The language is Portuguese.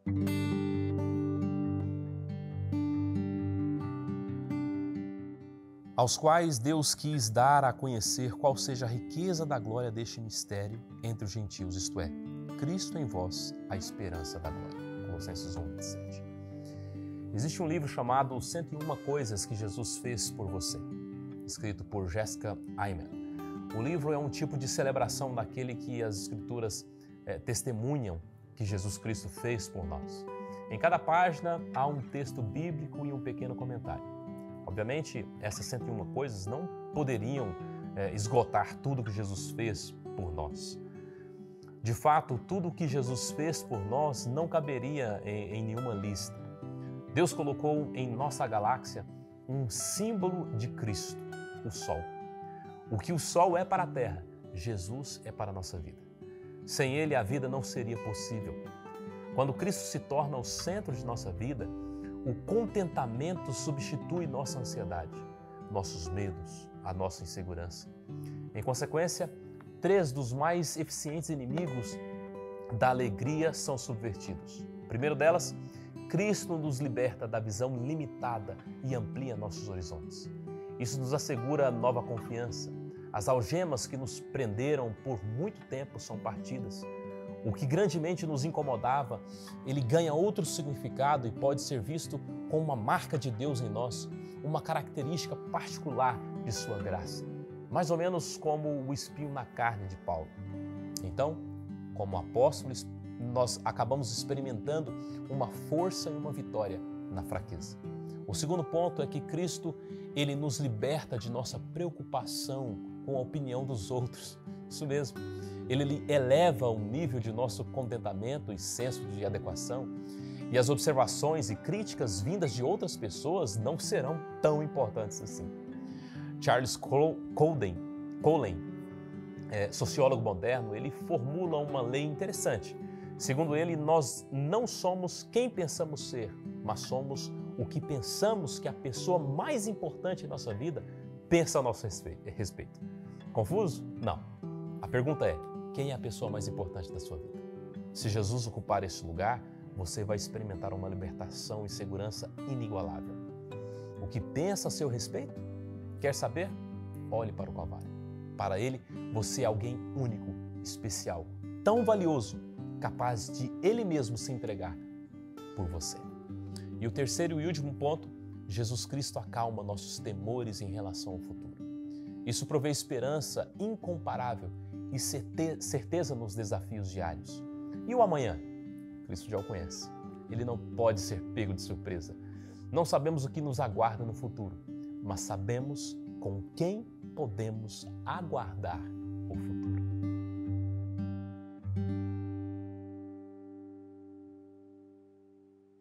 Aos quais Deus quis dar a conhecer qual seja a riqueza da glória deste mistério entre os gentios, isto é, Cristo em vós, a esperança da glória. Colossenses 1:27. Existe um livro chamado 101 Coisas que Jesus Fez por Você, escrito por Jessica Hyman. O livro é um tipo de celebração daquele que as Escrituras testemunham que Jesus Cristo fez por nós. Em cada página há um texto bíblico e um pequeno comentário. Obviamente, essas 101 coisas não poderiam esgotar tudo que Jesus fez por nós. De fato, tudo o que Jesus fez por nós não caberia em nenhuma lista. Deus colocou em nossa galáxia um símbolo de Cristo, o Sol. O que o Sol é para a Terra, Jesus é para a nossa vida. Sem Ele, a vida não seria possível. Quando Cristo se torna o centro de nossa vida, o contentamento substitui nossa ansiedade, nossos medos, a nossa insegurança. Em consequência, 3 dos mais eficientes inimigos da alegria são subvertidos. O primeiro delas, Cristo nos liberta da visão limitada e amplia nossos horizontes. Isso nos assegura nova confiança. As algemas que nos prenderam por muito tempo são partidas. O que grandemente nos incomodava, ele ganha outro significado e pode ser visto como uma marca de Deus em nós, uma característica particular de sua graça. Mais ou menos como o espinho na carne de Paulo. Então, como apóstolos, nós acabamos experimentando uma força e uma vitória na fraqueza. O segundo ponto é que Cristo, ele nos liberta de nossa preocupação com a opinião dos outros. Isso mesmo. Ele eleva o nível de nosso contentamento e senso de adequação, e as observações e críticas vindas de outras pessoas não serão tão importantes assim. Charles Colden, sociólogo moderno, ele formula uma lei interessante. Segundo ele, nós não somos quem pensamos ser, mas somos o que pensamos que a pessoa mais importante em nossa vida pensa a nosso respeito. Confuso? Não. A pergunta é: quem é a pessoa mais importante da sua vida? Se Jesus ocupar esse lugar, você vai experimentar uma libertação e segurança inigualável. O que pensa a seu respeito? Quer saber? Olhe para o Calvário. Para Ele, você é alguém único, especial, tão valioso, capaz de Ele mesmo se entregar por você. E o terceiro e último ponto, Jesus Cristo acalma nossos temores em relação ao futuro. Isso provê esperança incomparável e certeza nos desafios diários. E o amanhã? Cristo já o conhece. Ele não pode ser pego de surpresa. Não sabemos o que nos aguarda no futuro, mas sabemos com quem podemos aguardar o futuro.